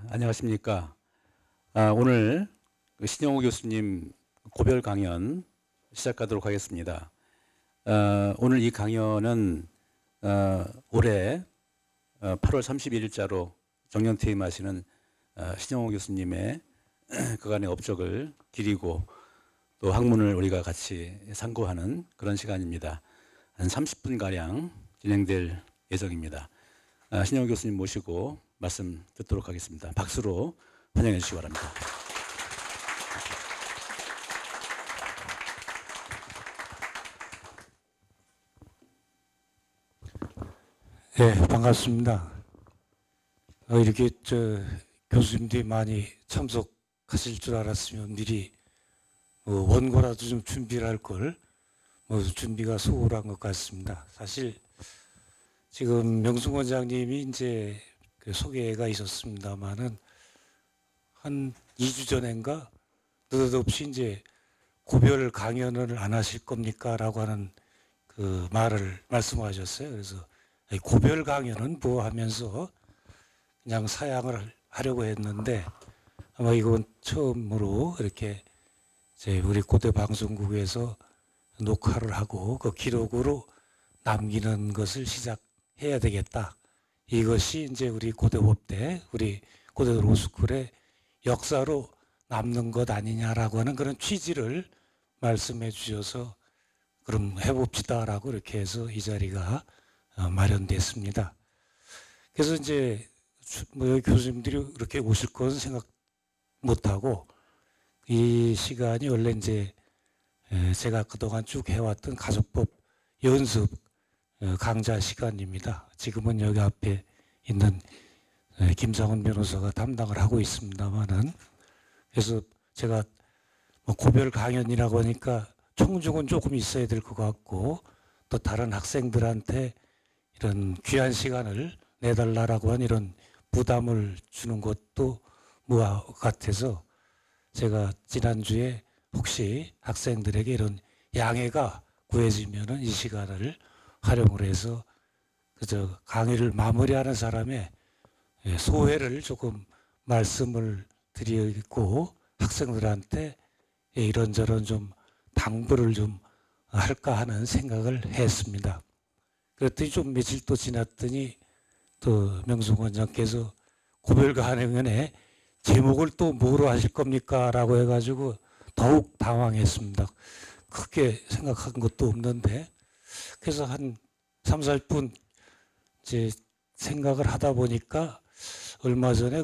안녕하십니까. 오늘 신영호 교수님 고별 강연 시작하도록 하겠습니다. 오늘 이 강연은 올해 8월 31일자로 정년퇴임하시는 신영호 교수님의 그간의 업적을 기리고 또 학문을 우리가 같이 상고하는 그런 시간입니다. 한 30분가량 진행될 예정입니다. 신영호 교수님 모시고 말씀 듣도록 하겠습니다. 박수로 환영해 주시기 바랍니다. 네, 반갑습니다. 이렇게 교수님들이 많이 참석하실 줄 알았으면 미리 원고라도 좀 준비를 할 걸 준비가 소홀한 것 같습니다. 사실 지금 명승 원장님이 이제 그 소개가 있었습니다만은 한 2주 전인가 느닷없이 이제 고별 강연을 안 하실 겁니까? 라고 하는 그 말을 말씀하셨어요. 그래서 고별 강연은 뭐 하면서 그냥 사양을 하려고 했는데 아마 이건 처음으로 이렇게 우리 고대 방송국에서 녹화를 하고 그 기록으로 남기는 것을 시작해야 되겠다. 이것이 이제 우리 고대법대, 우리 고대 로스쿨의 역사로 남는 것 아니냐라고 하는 그런 취지를 말씀해 주셔서 그럼 해봅시다라고 이렇게 해서 이 자리가 마련됐습니다. 그래서 이제 여기 교수님들이 그렇게 오실 것은 생각 못하고 이 시간이 원래 이제 제가 그동안 쭉 해왔던 가족법 연습 강좌 시간입니다. 지금은 여기 앞에 있는 김상훈 변호사가 담당을 하고 있습니다만은 그래서 제가 고별 강연이라고 하니까 청중은 조금 있어야 될 것 같고 또 다른 학생들한테 이런 귀한 시간을 내달라라고 하는 이런 부담을 주는 것도 무화 같아서 제가 지난주에 혹시 학생들에게 이런 양해가 구해지면은 이 시간을 활용을 해서 그저 강의를 마무리하는 사람의 소회를 조금 말씀을 드리고 학생들한테 이런저런 좀 당부를 좀 할까 하는 생각을 했습니다. 그랬더니 좀 며칠 또 지났더니 또 명승 원장께서 고별 강연의 제목을 또 뭐로 하실 겁니까? 라고 해가지고 더욱 당황했습니다. 크게 생각한 것도 없는데 그래서 한 3, 4분 이제 생각을 하다 보니까 얼마 전에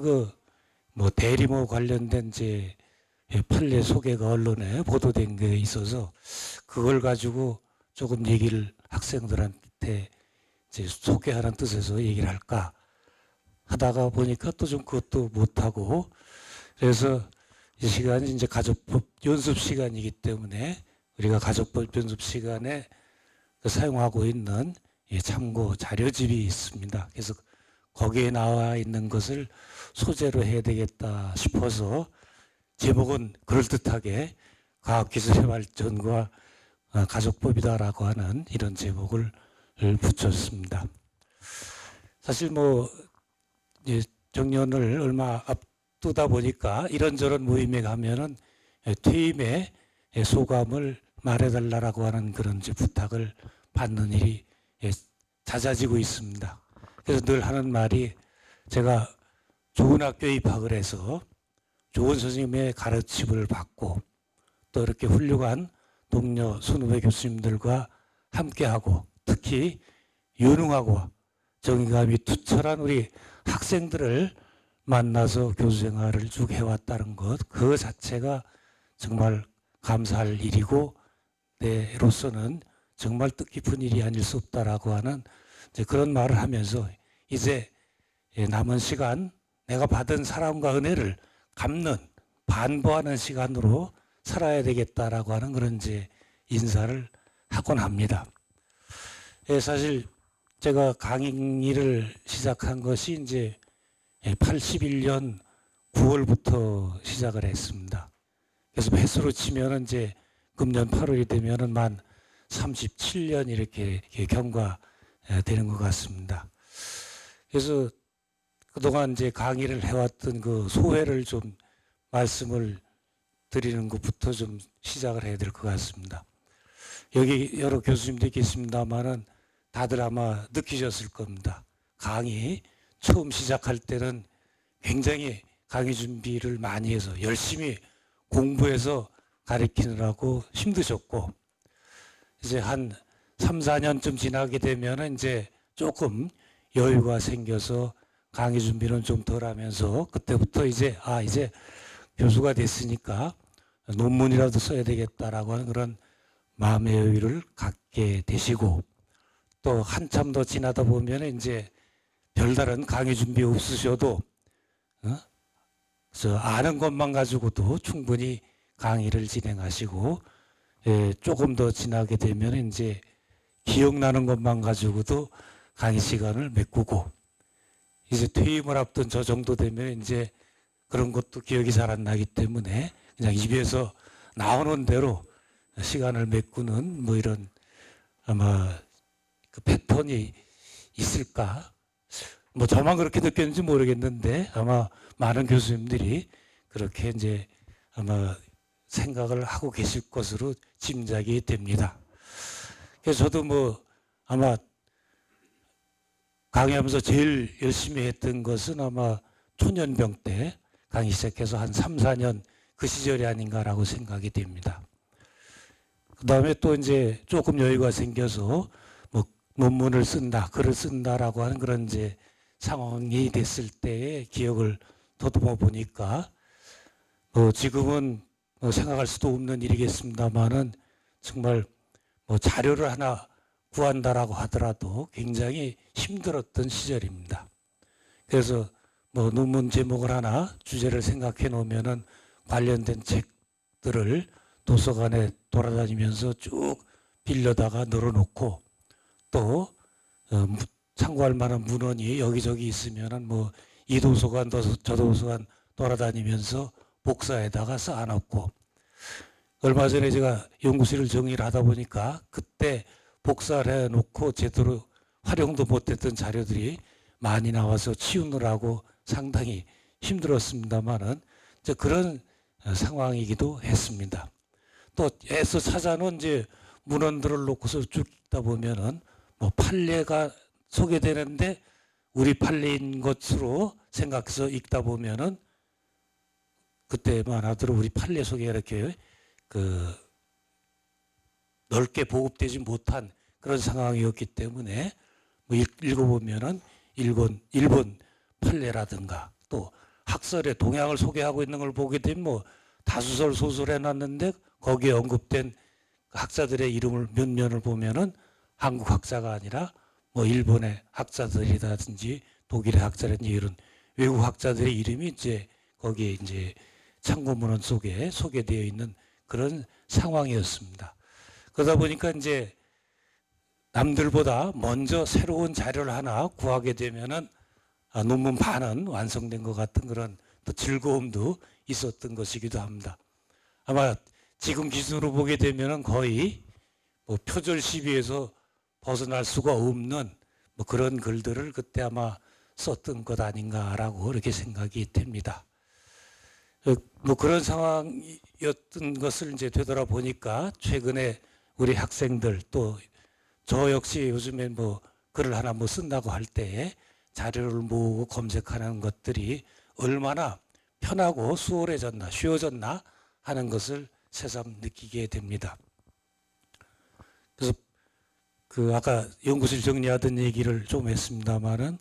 대리모 관련된 이제 판례 소개가 언론에 보도된 게 있어서 그걸 가지고 조금 얘기를 학생들한테 이제 소개하는 뜻에서 얘기를 할까 하다가 보니까 또 좀 그것도 못하고 그래서 이 시간이 이제 가족법 연습 시간이기 때문에 우리가 가족법 연습 시간에 사용하고 있는 참고 자료집이 있습니다. 그래서 거기에 나와 있는 것을 소재로 해야 되겠다 싶어서 제목은 그럴듯하게 과학기술의 발전과 가족법이다라고 하는 이런 제목을 붙였습니다. 사실 정년을 얼마 앞두다 보니까 이런저런 모임에 가면은 퇴임의 소감을 말해달라고 하는 그런 부탁을 받는 일이 잦아지고 있습니다. 그래서 늘 하는 말이 제가 좋은 학교에 입학을 해서 좋은 선생님의 가르침을 받고 또 이렇게 훌륭한 동료 선후배 교수님들과 함께하고 특히 유능하고 정의감이 투철한 우리 학생들을 만나서 교수 생활을 쭉 해왔다는 것, 그 자체가 정말 감사할 일이고 내로서는 정말 뜻깊은 일이 아닐 수 없다라고 하는 그런 말을 하면서 이제 남은 시간 내가 받은 사랑과 은혜를 갚는 반보하는 시간으로 살아야 되겠다라고 하는 그런 인사를 하곤 합니다. 사실 제가 강의를 시작한 것이 이제 81년 9월부터 시작을 했습니다. 그래서 횟수로 치면은 이제 금년 8월이 되면은 만 37년 이렇게 경과되는 것 같습니다. 그래서 그동안 이제 강의를 해왔던 그 소회를 좀 말씀을 드리는 것부터 좀 시작을 해야 될 것 같습니다. 여기 여러 교수님들이 계십니다만은 다들 아마 느끼셨을 겁니다. 강의 처음 시작할 때는 굉장히 강의 준비를 많이 해서 열심히 공부해서 가르치느라고 힘드셨고, 이제 한 3, 4년쯤 지나게 되면 이제 조금 여유가 생겨서 강의 준비는 좀 덜 하면서 그때부터 이제 이제 교수가 됐으니까 논문이라도 써야 되겠다라고 하는 그런 마음의 여유를 갖게 되시고, 또 한참 더 지나다 보면 이제 별다른 강의 준비 없으셔도 아는 것만 가지고도 충분히 강의를 진행하시고, 조금 더 지나게 되면 이제 기억나는 것만 가지고도 강의 시간을 메꾸고, 이제 퇴임을 앞둔 저 정도 되면 이제 그런 것도 기억이 잘 안 나기 때문에 그냥 입에서 나오는 대로 시간을 메꾸는 뭐 이런 아마 그 패턴이 있을까? 뭐 저만 그렇게 느꼈는지 모르겠는데 아마 많은 교수님들이 그렇게 이제 아마 생각을 하고 계실 것으로 짐작이 됩니다. 그래서 저도 뭐 아마 강의하면서 제일 열심히 했던 것은 아마 초년병 때 강의 시작해서 한 3, 4년 그 시절이 아닌가라고 생각이 됩니다. 그 다음에 또 이제 조금 여유가 생겨서 뭐 논문을 쓴다, 글을 쓴다라고 하는 그런 이제 상황이 됐을 때의 기억을 더듬어 보니까 지금은 생각할 수도 없는 일이겠습니다만은 정말 뭐 자료를 하나 구한다라고 하더라도 굉장히 힘들었던 시절입니다. 그래서 뭐 논문 제목을 하나 주제를 생각해 놓으면은 관련된 책들을 도서관에 돌아다니면서 쭉 빌려다가 널어놓고, 또 참고할 만한 문헌이 여기저기 있으면은 뭐 이 도서관 저 도서관 돌아다니면서 복사에다가 쌓아놓고, 얼마 전에 제가 연구실을 정리를 하다 보니까 그때 복사를 해놓고 제대로 활용도 못했던 자료들이 많이 나와서 치우느라고 상당히 힘들었습니다만은 그런 상황이기도 했습니다. 또 애써 찾아놓은 이제 문헌들을 놓고서 쭉 읽다 보면은 뭐 판례가 소개되는데 우리 판례인 것으로 생각해서 읽다 보면은 그때만 하더라도 우리 판례 속에 이렇게 넓게 보급되지 못한 그런 상황이었기 때문에 뭐 읽어보면은 일본 판례라든가 또 학설의 동향을 소개하고 있는 걸 보게 되면 뭐 다수설 소설 해놨는데 거기에 언급된 학자들의 이름을 몇 면을 보면은 한국 학자가 아니라 뭐 일본의 학자들이라든지 독일의 학자라든지 이런 외국 학자들의 이름이 이제 거기에 이제 참고문헌 속에 소개되어 있는 그런 상황이었습니다. 그러다 보니까 이제 남들보다 먼저 새로운 자료를 하나 구하게 되면은 논문 반은 완성된 것 같은 그런 또 즐거움도 있었던 것이기도 합니다. 아마 지금 기준으로 보게 되면은 거의 뭐 표절 시비에서 벗어날 수가 없는 뭐 그런 글들을 그때 아마 썼던 것 아닌가라고 이렇게 생각이 됩니다. 뭐 그런 상황이었던 것을 이제 되돌아보니까 최근에 우리 학생들 또 저 역시 요즘에 뭐 글을 하나 뭐 쓴다고 할 때 자료를 모으고 검색하는 것들이 얼마나 편하고 수월해졌나 쉬워졌나 하는 것을 새삼 느끼게 됩니다. 그래서 아까 연구실 정리하던 얘기를 좀 했습니다만은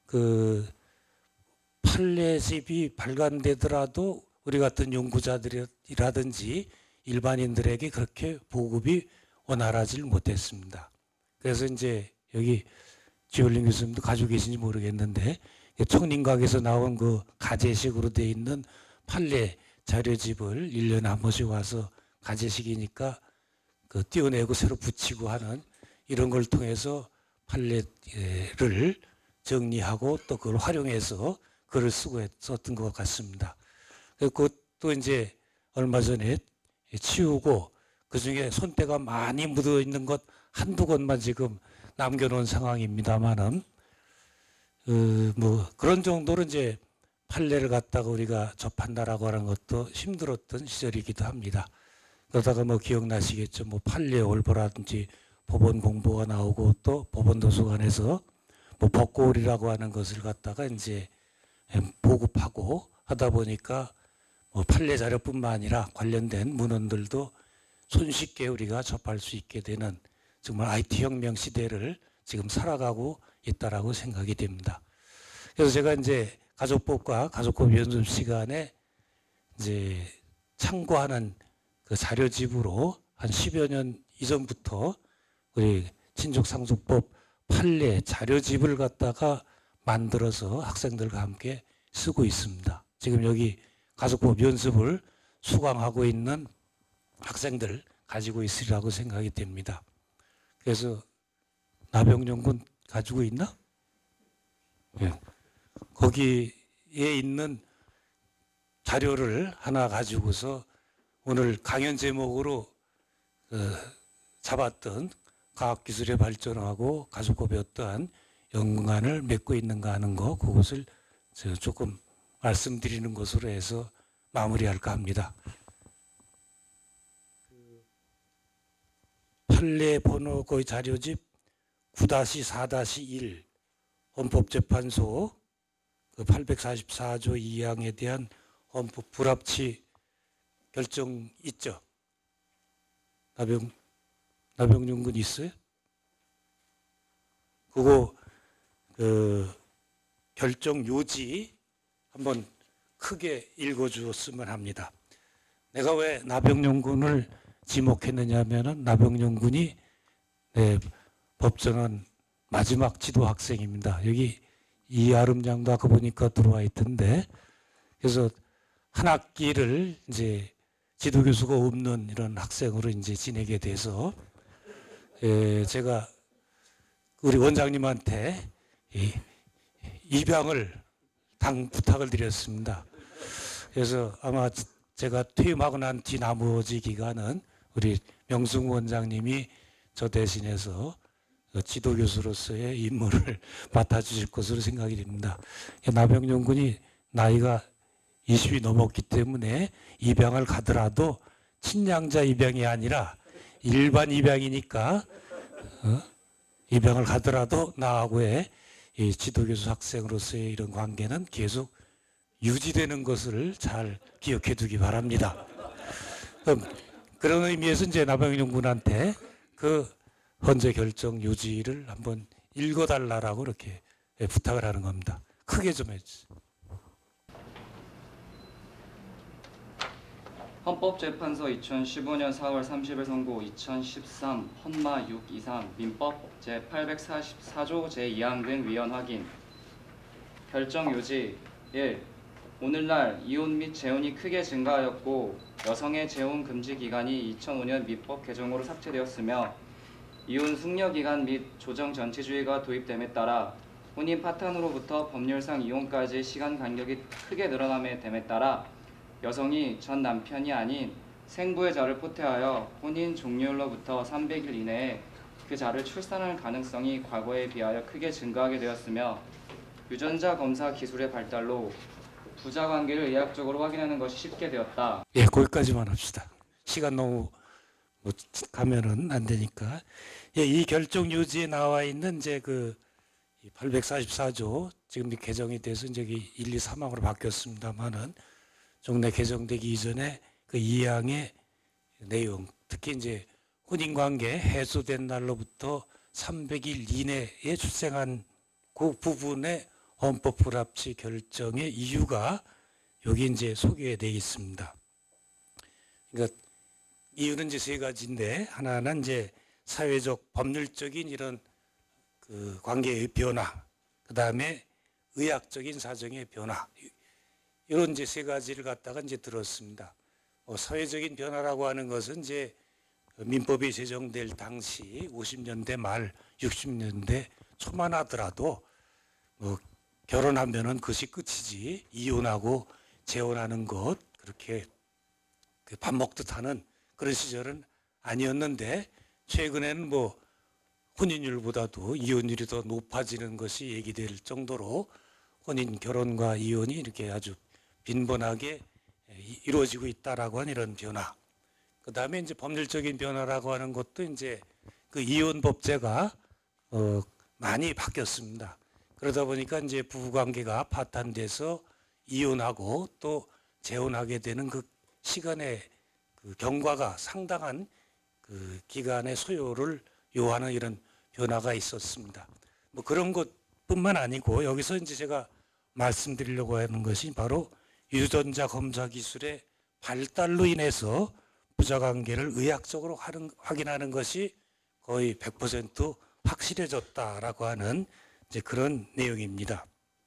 판례집이 발간되더라도 우리 같은 연구자들이라든지 일반인들에게 그렇게 보급이 원활하지 못했습니다. 그래서 이제 여기 지올린 교수님도 가지고 계신지 모르겠는데 청림각에서 나온 그 가제식으로 되어 있는 판례 자료집을 1년에 한 번씩 와서 가제식이니까 띄어내고 새로 붙이고 하는 이런 걸 통해서 판례를 정리하고 또 그걸 활용해서 글을 쓰고 했었던 것 같습니다. 그것도 이제 얼마 전에 치우고 그중에 손때가 많이 묻어 있는 것 한두 권만 지금 남겨놓은 상황입니다만은 뭐 그런 정도로 이제 판례를 갖다가 우리가 접한다라고 하는 것도 힘들었던 시절이기도 합니다. 그러다가 뭐 기억나시겠죠. 뭐 판례 올보라든지 법원 공보가 나오고 또 법원 도서관에서 뭐 법고울이라고 하는 것을 갖다가 이제 보급하고 하다 보니까 뭐 판례 자료뿐만 아니라 관련된 문헌들도 손쉽게 우리가 접할 수 있게 되는 정말 IT 혁명 시대를 지금 살아가고 있다라고 생각이 됩니다. 그래서 제가 이제 가족법과 가족법 연습 시간에 이제 참고하는 그 자료집으로 한 10여 년 이전부터 우리 친족상속법 판례 자료집을 갖다가 만들어서 학생들과 함께 쓰고 있습니다. 지금 여기 가족법 연습을 수강하고 있는 학생들 가지고 있으리라고 생각이 됩니다. 그래서 나병연군 가지고 있나? 예. 거기에 있는 자료를 하나 가지고서 오늘 강연 제목으로 잡았던 과학기술의 발전하고 가족법의 어떠한 연관을 맺고 있는가 하는 거, 그것을 제가 조금 말씀드리는 것으로 해서 마무리할까 합니다. 판례 번호 거의 자료집 9-4-1 헌법재판소 그 844조 2항에 대한 헌법 불합치 결정 있죠? 나병연군 있어요? 그거 그 결정 요지 한번 크게 읽어주었으면 합니다. 내가 왜 나병연군을 지목했느냐 하면은 나병연군이 법전원 마지막 지도 학생입니다. 여기 이아름 양도 아까 보니까 들어와 있던데, 그래서 한 학기를 이제 지도교수가 없는 이런 학생으로 이제 지내게 돼서 제가 우리 원장님한테 입양을 부탁을 드렸습니다. 그래서 아마 제가 퇴임하고 난 뒤 나머지 기간은 우리 명승 원장님이 저 대신해서 지도교수로서의 임무를 맡아주실 것으로 생각이 됩니다. 나병연군이 나이가 20이 넘었기 때문에 입양을 가더라도 친양자 입양이 아니라 일반 입양이니까 입양을 가더라도 나하고의 이 지도교수 학생으로서의 이런 관계는 계속 유지되는 것을 잘 기억해 두기 바랍니다. 그런 의미에서 이제 나병연군한테 그 헌재 결정 요지를 한번 읽어달라고 이렇게 부탁을 하는 겁니다. 크게 좀 해주세요. 헌법재판소 2015년 4월 30일 선고 2013 헌마 623 민법 제844조 제2항 등 위헌 확인. 결정 요지 1. 오늘날 이혼 및 재혼이 크게 증가하였고 여성의 재혼 금지 기간이 2005년 민법 개정으로 삭제되었으며 이혼 숙려 기간 및 조정 전치주의가 도입됨에 따라 혼인 파탄으로부터 법률상 이혼까지 시간 간격이 크게 늘어남에 됨에 따라 여성이 전 남편이 아닌 생부의 자를 포태하여 혼인 종료일로부터 300일 이내에 그 자를 출산할 가능성이 과거에 비하여 크게 증가하게 되었으며 유전자 검사 기술의 발달로 부자 관계를 의학적으로 확인하는 것이 쉽게 되었다. 예, 거기까지만 합시다. 시간 너무 가면은 안 되니까. 예, 이 결정 요지에 나와 있는 이제 그 844조 지금 개정이 돼서 이제 1, 2, 3항으로 바뀌었습니다만은 종래 개정되기 이전에 그 2항의 내용, 특히 이제 혼인관계 해소된 날로부터 300일 이내에 출생한 그 부분의 헌법 불합치 결정의 이유가 여기 이제 소개되어 있습니다. 그러니까 이유는 이제 세 가지인데, 하나는 이제 사회적 법률적인 이런 그 관계의 변화, 그 다음에 의학적인 사정의 변화, 이런 이제 세 가지를 갖다가 이제 들었습니다. 사회적인 변화라고 하는 것은 이제 민법이 제정될 당시 50년대 말 60년대 초만 하더라도 결혼하면은 그것이 끝이지, 이혼하고 재혼하는 것 그렇게 밥 먹듯 하는 그런 시절은 아니었는데, 최근에는 혼인율보다도 이혼율이 더 높아지는 것이 얘기될 정도로 혼인, 결혼과 이혼이 이렇게 아주 빈번하게 이루어지고 있다라고 하는 이런 변화. 그 다음에 이제 법률적인 변화라고 하는 것도 이제 그 이혼법제가 많이 바뀌었습니다. 그러다 보니까 이제 부부관계가 파탄돼서 이혼하고 또 재혼하게 되는 그 시간의 그 경과가 상당한 그 기간의 소요를 요하는 이런 변화가 있었습니다. 뭐 그런 것뿐만 아니고 여기서 이제 제가 말씀드리려고 하는 것이 바로 유전자 검사 기술의 발달로 인해서 부자관계를 의학적으로 확인하는 것이 거의 100% 확실해졌다라고 하는 이제 그런 내용입니다.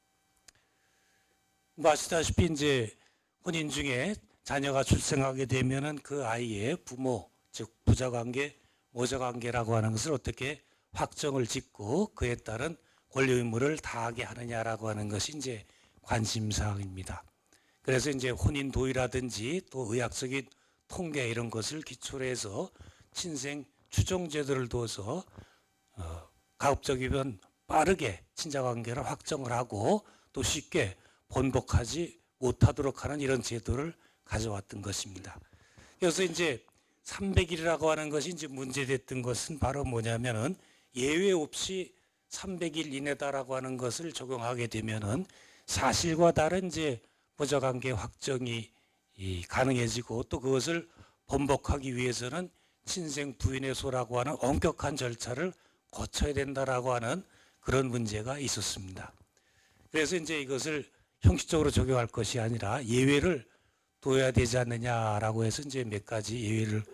뭐 아시다시피 이제 혼인 중에 자녀가 출생하게 되면은 그 아이의 부모, 즉 부자관계, 모자관계라고 하는 것을 어떻게 확정을 짓고 그에 따른 권리 의무를 다하게 하느냐라고 하는 것이 이제 관심사항입니다. 그래서 이제 혼인 도의라든지 또 의학적인 통계 이런 것을 기초로 해서 친생 추종 제도를 둬서 가급적이면 빠르게 친자관계를 확정을 하고 또 쉽게 번복하지 못하도록 하는 이런 제도를 가져왔던 것입니다. 그래서 이제 300일이라고 하는 것이 이제 문제됐던 것은 바로 뭐냐면은 예외 없이 300일 이내다라고 하는 것을 적용하게 되면은 사실과 다른 이제 부자관계 확정이 가능해지고 또 그것을 번복하기 위해서는 친생 부인의 소라고 하는 엄격한 절차를 거쳐야 된다라고 하는 그런 문제가 있었습니다. 그래서 이제 이것을 형식적으로 적용할 것이 아니라 예외를 둬야 되지 않느냐라고 해서 이제 몇 가지 예외를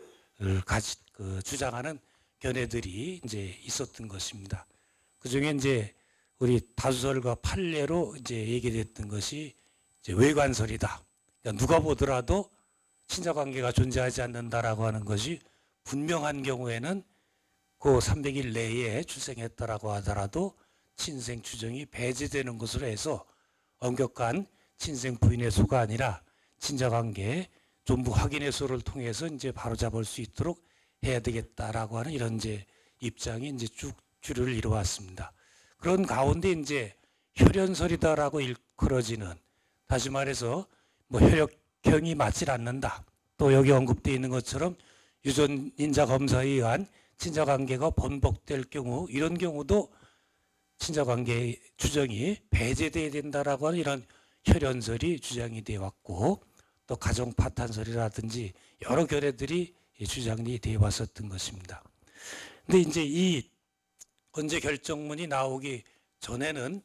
주장하는 견해들이 이제 있었던 것입니다. 그 중에 이제 우리 다수설과 판례로 이제 얘기됐던 것이 이제 외관설이다. 그러니까 누가 보더라도 친자관계가 존재하지 않는다라고 하는 것이 분명한 경우에는 그 300일 내에 출생했다라고 하더라도 친생 추정이 배제되는 것으로 해서 엄격한 친생 부인의 소가 아니라 친자관계 전부 확인의 소를 통해서 이제 바로잡을 수 있도록 해야 되겠다라고 하는 이런 이제 입장이 이제 쭉 주류를 이루어왔습니다. 그런 가운데 이제 혈연설이다라고 일컬어지는, 다시 말해서 뭐 혈액형이 맞질 않는다. 또 여기 언급되어 있는 것처럼 유전인자 검사에 의한 친자관계가 번복될 경우, 이런 경우도 친자관계 추정이 배제돼야 된다라고 하는 이런 혈연설이 주장이 되어 왔고, 또 가정 파탄설이라든지 여러 견해들이 주장이 되어 왔었던 것입니다. 근데 이제 이 헌재 결정문이 나오기 전에는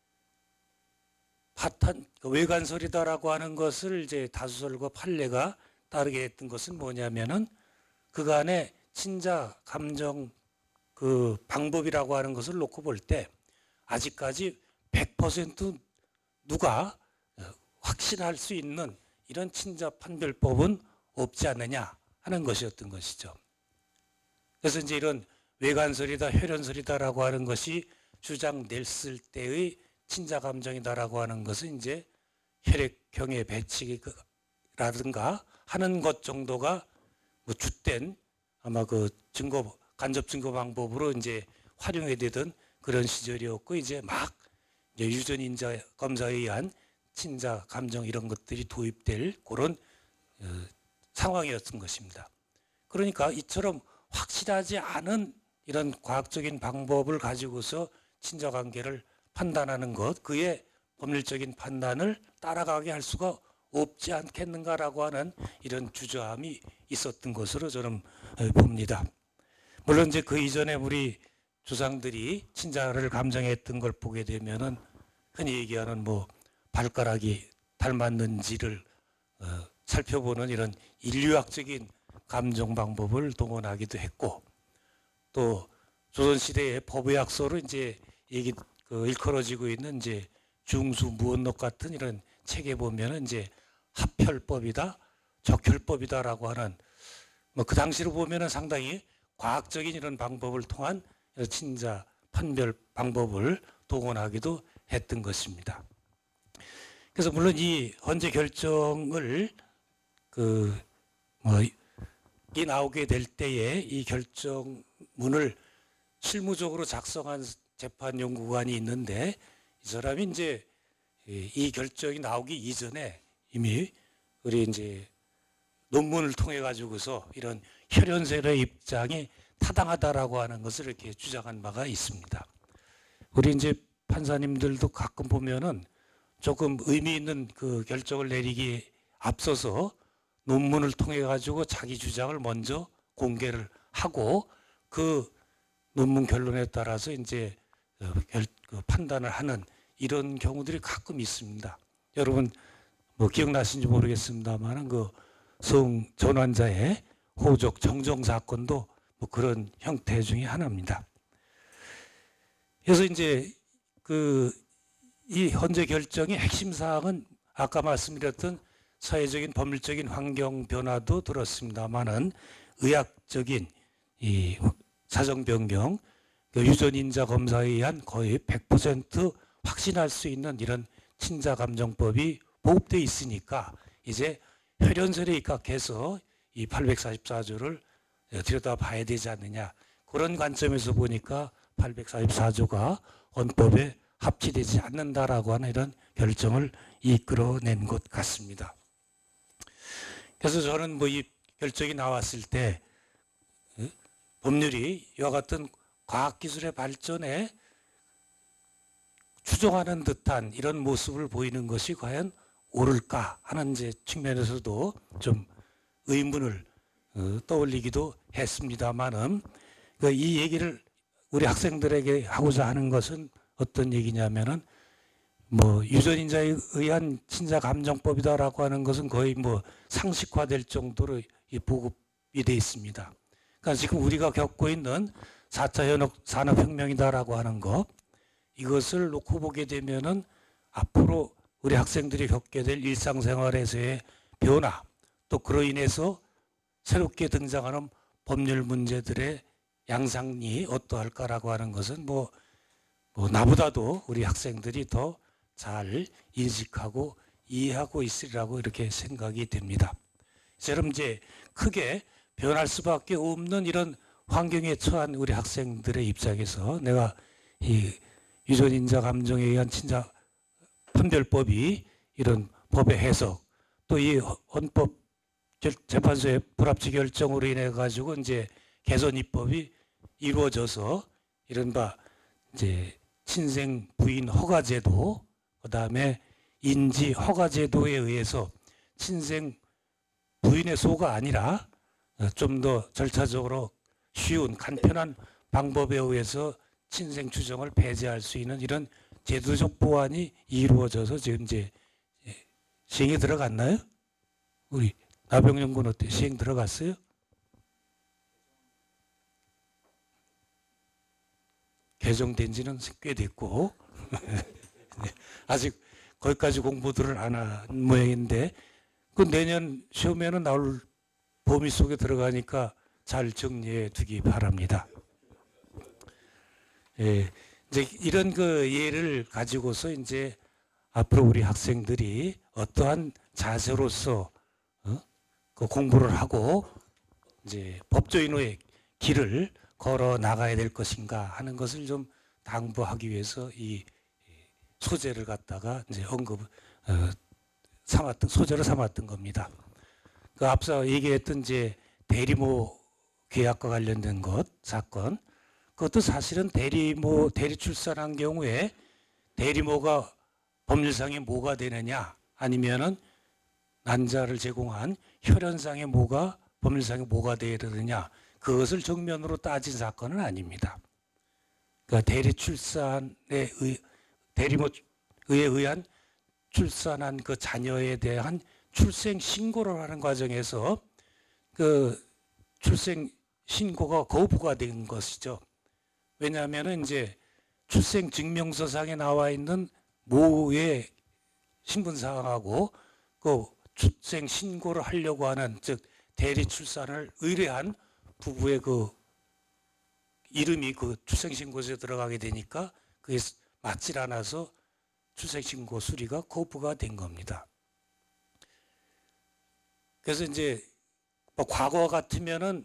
외관설이다라고 하는 것을 이제 다수설과 판례가 따르게 했던 것은 뭐냐면은 그간의 친자 감정 그 방법이라고 하는 것을 놓고 볼 때 아직까지 100% 누가 확신할 수 있는 이런 친자 판별법은 없지 않느냐 하는 것이었던 것이죠. 그래서 이제 이런 외관설이다, 혈연설이다라고 하는 것이 주장됐을 때의 친자 감정이다라고 하는 것은 이제 혈액형의 배치라든가 하는 것 정도가 뭐 주된 아마 그 간접 증거 방법으로 이제 활용이 되던 그런 시절이었고, 이제 막 이제 유전인자 검사에 의한 친자 감정 이런 것들이 도입될 그런 상황이었던 것입니다. 그러니까 이처럼 확실하지 않은 이런 과학적인 방법을 가지고서 친자 관계를 판단하는 것, 그의 법률적인 판단을 따라가게 할 수가 없지 않겠는가라고 하는 이런 주저함이 있었던 것으로 저는 봅니다. 물론 이제 그 이전에 우리 조상들이 친자를 감정했던 걸 보게 되면은 흔히 얘기하는 뭐 발가락이 닮았는지를 살펴보는 이런 인류학적인 감정 방법을 동원하기도 했고, 또 조선시대의 법의학서로 이제 일컬어지고 있는 이제 중수무언록 같은 이런 책에 보면은 이제 합혈법이다, 적혈법이다라고 하는 뭐 그 당시로 보면은 상당히 과학적인 이런 방법을 통한 친자 판별 방법을 동원하기도 했던 것입니다. 그래서 물론 이 헌재 결정을 이 나오게 될 때에 이 결정문을 실무적으로 작성한 재판 연구관이 있는데 이 사람이 이제 이 결정이 나오기 이전에 이미 우리 이제 논문을 통해 가지고서 이런 혈연설의 입장이 타당하다라고 하는 것을 이렇게 주장한 바가 있습니다. 우리 이제 판사님들도 가끔 보면은 조금 의미 있는 그 결정을 내리기에 앞서서 논문을 통해 가지고 자기 주장을 먼저 공개를 하고 그 논문 결론에 따라서 이제 그 판단을 하는 이런 경우들이 가끔 있습니다. 여러분 뭐 기억나신지 모르겠습니다만 그 성 전환자의 호적 정정 사건도 뭐 그런 형태 중에 하나입니다. 그래서 이제 이 헌재 결정의 핵심 사항은 아까 말씀드렸던 사회적인 법률적인 환경 변화도 들었습니다만은 의학적인 이 사정 변경, 유전인자 검사에 의한 거의 100% 확신할 수 있는 이런 친자 감정법이 보급되어 있으니까 이제 혈연설에 입각해서 이 844조를 들여다봐야 되지 않느냐. 그런 관점에서 보니까 844조가 헌법에 합치되지 않는다라고 하는 이런 결정을 이끌어낸 것 같습니다. 그래서 저는 뭐 이 결정이 나왔을 때 법률이 이와 같은 과학기술의 발전에 추종하는 듯한 이런 모습을 보이는 것이 과연 옳을까 하는 이제 측면에서도 좀 의문을 떠올리기도 했습니다만은 이 얘기를 우리 학생들에게 하고자 하는 것은 어떤 얘기냐면은 뭐 유전인자에 의한 친자 감정법이다라고 하는 것은 거의 뭐 상식화될 정도로 보급이 돼 있습니다. 그러니까 지금 우리가 겪고 있는 4차 산업혁명이다라고 하는 것 이것을 놓고 보게 되면은 앞으로 우리 학생들이 겪게 될 일상생활에서의 변화 또 그로 인해서 새롭게 등장하는 법률 문제들의 양상이 어떠할까라고 하는 것은 뭐 나보다도 우리 학생들이 더 잘 인식하고 이해하고 있으리라고 이렇게 생각이 됩니다. 저럼 이제 크게 변할 수밖에 없는 이런 환경에 처한 우리 학생들의 입장에서 내가 이 유전인자 감정에 의한 친자 판별법이 이런 법의 해석 또 이 헌법 재판소의 불합치 결정으로 인해 가지고 이제 개선 입법이 이루어져서 이른바 이제 친생 부인 허가제도 그다음에 인지 허가제도에 의해서 친생 부인의 소가 아니라 좀 더 절차적으로 쉬운 간편한 방법에 의해서 친생 추정을 배제할 수 있는 이런 제도적 보완이 이루어져서 지금 이제 시행에 들어갔나요? 우리 나병영 군 어때? 시행 들어갔어요? 개정된 지는 꽤 됐고 아직 거기까지 공부들을 안 한 모양인데 그 내년 시험에는 나올 범위 속에 들어가니까 잘 정리해 두기 바랍니다. 예, 이제 이런 그 예를 가지고서 이제 앞으로 우리 학생들이 어떠한 자세로서 그 공부를 하고 이제 법조인의 길을 걸어 나가야 될 것인가 하는 것을 좀 당부하기 위해서 이 소재를 갖다가 이제 소재로 삼았던 겁니다. 그 앞서 얘기했던 이제 대리모 계약과 관련된 사건, 그것도 사실은 대리 출산한 경우에 대리모가 법률상에 뭐가 되느냐, 아니면은 난자를 제공한 혈연상에 뭐가 법률상에 뭐가 되느냐, 그것을 정면으로 따진 사건은 아닙니다. 그러니까 대리모에 의한 출산한 그 자녀에 대한 출생 신고를 하는 과정에서 그 출생 신고가 거부가 된 것이죠. 왜냐하면 이제 출생 증명서상에 나와 있는 모의 신분사항하고 그 출생 신고를 하려고 하는 즉 대리 출산을 의뢰한 부부의 그 이름이 그 출생신고서에 들어가게 되니까 그게 맞질 않아서 출생신고 수리가 거부가 된 겁니다. 그래서 이제 뭐 과거 같으면은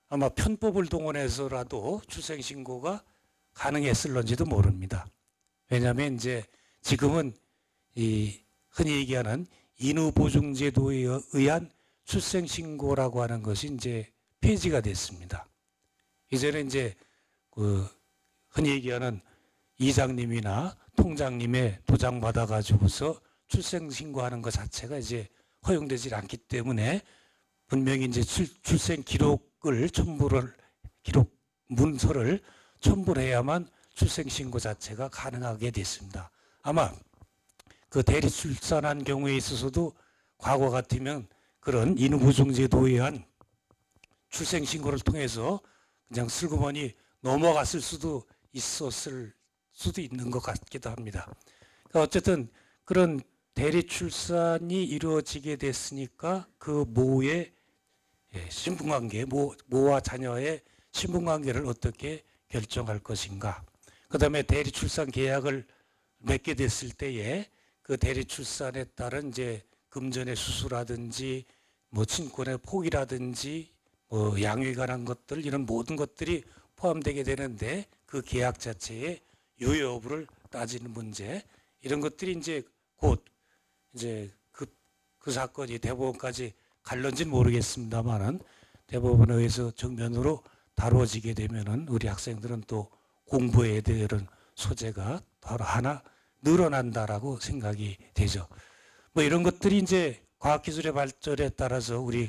아마 편법을 동원해서라도 출생신고가 가능했을런지도 모릅니다. 왜냐하면 이제 지금은 이 흔히 얘기하는 인후보증제도에 의한 출생신고라고 하는 것이 이제 폐지가 됐습니다. 이제는 이제 그 흔히 얘기하는 이장님이나 통장님의 도장 받아가지고서 출생신고하는 것 자체가 이제 허용되지 않기 때문에 분명히 이제 출생 기록을 기록 문서를 첨부를 해야만 출생신고 자체가 가능하게 됐습니다. 아마 그 대리 출산한 경우에 있어서도 과거 같으면 그런 인후보증제도에 의한 출생신고를 통해서 그냥 슬그머니 넘어갔을 수도 있었을 수도 있는 것 같기도 합니다. 그러니까 어쨌든 그런 대리 출산이 이루어지게 됐으니까 그 모의 신분관계, 모와 자녀의 신분관계를 어떻게 결정할 것인가. 그 다음에 대리 출산 계약을 맺게 됐을 때에 그 대리 출산에 따른 이제 금전의 수수라든지 뭐 친권의 포기라든지 뭐 양육에 관한 것들 이런 모든 것들이 포함되게 되는데 그 계약 자체의 유효 여부를 따지는 문제 이런 것들이 이제 곧 이제 그 사건이 대법원까지 갈런지는 모르겠습니다만은 대법원에 의해서 정면으로 다루어지게 되면은 우리 학생들은 또 공부에 대한 소재가 바로 하나 늘어난다라고 생각이 되죠. 뭐 이런 것들이 이제 과학기술의 발전에 따라서 우리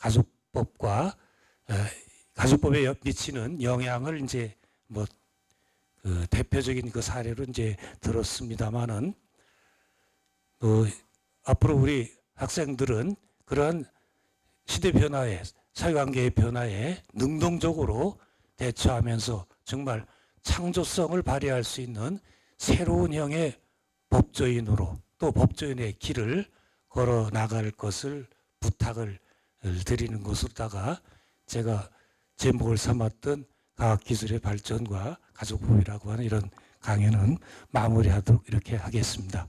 가족법에 미치는 영향을 이제 뭐 그 대표적인 그 사례로 이제 들었습니다만은 앞으로 우리 학생들은 그러한 시대 변화에 사회관계의 변화에 능동적으로 대처하면서 정말 창조성을 발휘할 수 있는 새로운 형의 법조인으로 또 법조인의 길을 걸어 나갈 것을 부탁을 드리는 것으로다가 제가 제목을 삼았던 과학기술의 발전과 가족법이라고 하는 이런 강연은 마무리하도록 이렇게 하겠습니다.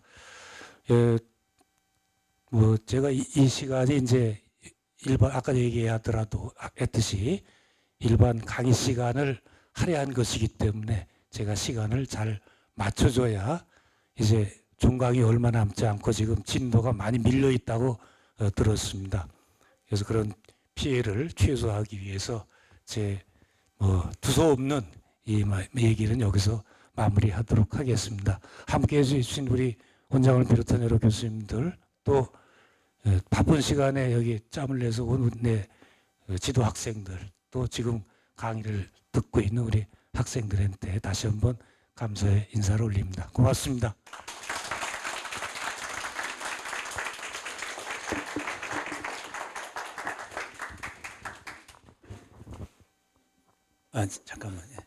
뭐 제가 이 시간이 이제 일반 아까 했듯이 일반 강의 시간을 할애한 것이기 때문에 제가 시간을 잘 맞춰줘야 이제 종강이 얼마 남지 않고 지금 진도가 많이 밀려 있다고 들었습니다. 그래서 그런 피해를 최소화하기 위해서 제 두서없는 이 얘기는 여기서 마무리하도록 하겠습니다. 함께해 주신 우리 원장을 비롯한 여러 교수님들 또 바쁜 시간에 여기 짬을 내서 온 지도 학생들 또 지금 강의를 듣고 있는 우리 학생들한테 다시 한번 감사의 인사를 올립니다. 고맙습니다. 잠깐만요.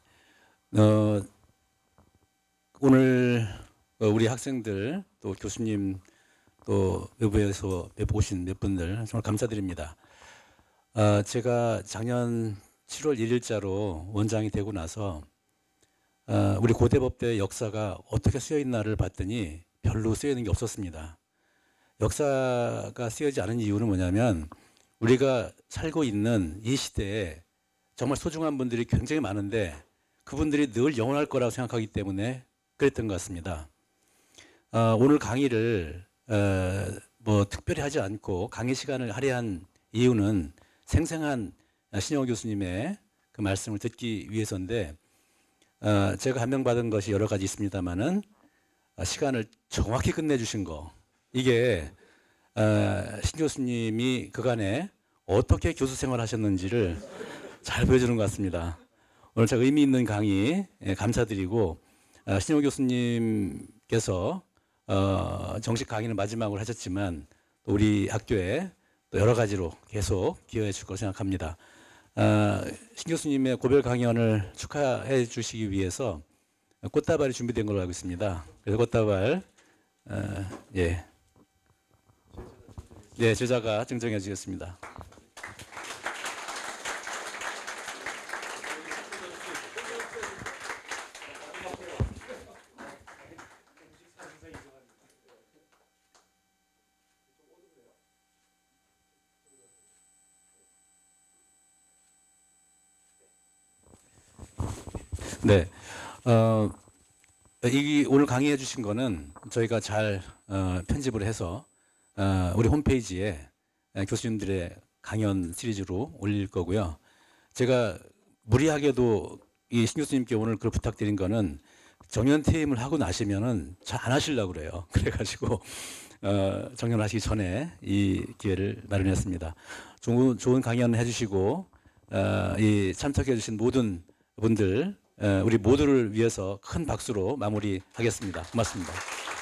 오늘 우리 학생들 또 교수님 또 외부에서 오신 몇 분들 정말 감사드립니다. 제가 작년 7월 1일자로 원장이 되고 나서 우리 고대법대 역사가 어떻게 쓰여 있나를 봤더니 별로 쓰여 있는 게 없었습니다. 역사가 쓰여지지 않은 이유는 뭐냐면 우리가 살고 있는 이 시대에 정말 소중한 분들이 굉장히 많은데 그분들이 늘 영원할 거라고 생각하기 때문에 그랬던 것 같습니다. 오늘 강의를 뭐 특별히 하지 않고 강의 시간을 할애한 이유는 생생한 신영호 교수님의 그 말씀을 듣기 위해서인데 제가 감명받은 것이 여러 가지 있습니다만은 시간을 정확히 끝내주신 거 이게 신 교수님이 그간에 어떻게 교수 생활을 하셨는지를 잘 보여주는 것 같습니다. 오늘 제가 의미 있는 강의 감사드리고 신영호 교수님께서 정식 강의는 마지막으로 하셨지만 또 우리 학교에 또 여러 가지로 계속 기여해 줄 거라고 생각합니다. 신 교수님의 고별 강연을 축하해 주시기 위해서 꽃다발이 준비된 걸로 알고 있습니다. 그래서 꽃다발 제자가 증정해 주겠습니다. 네. 이 오늘 강의해 주신 거는 저희가 잘 편집을 해서 우리 홈페이지에 교수님들의 강연 시리즈로 올릴 거고요. 제가 무리하게도 이 신 교수님께 오늘 그걸 부탁드린 거는 정년 퇴임을 하고 나시면은 잘 안 하시려고 그래요. 그래가지고 정년하시기 전에 이 기회를 마련했습니다. 좋은 강연 해주시고 이 참석해주신 모든 분들 우리 모두를 위해서 큰 박수로 마무리하겠습니다. 고맙습니다.